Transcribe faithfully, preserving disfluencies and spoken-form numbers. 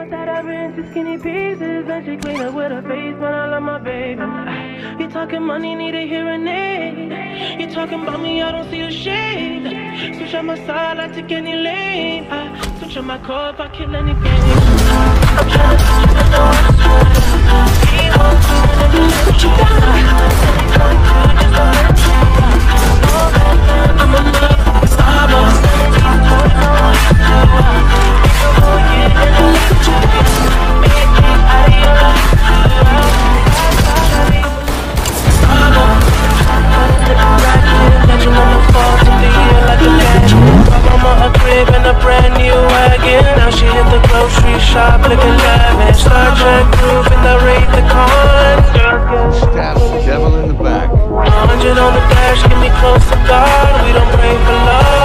That I ran to skinny pieces, and she clean up with her face, but I love my baby. You talking money, need a hearing aid. You talking about me, I don't see a shade. Switch on my side, I take any lane. I switch on my car if I kill anything. I'm trying to see you know I'm trying. Keep on doing it, what you got. I'm a love star. Grocery shop looking lavish. Star Trek roof in the Wraith the Con. Stabs the devil in the back. Hundred on the dash, get me close to God. We don't pray for love.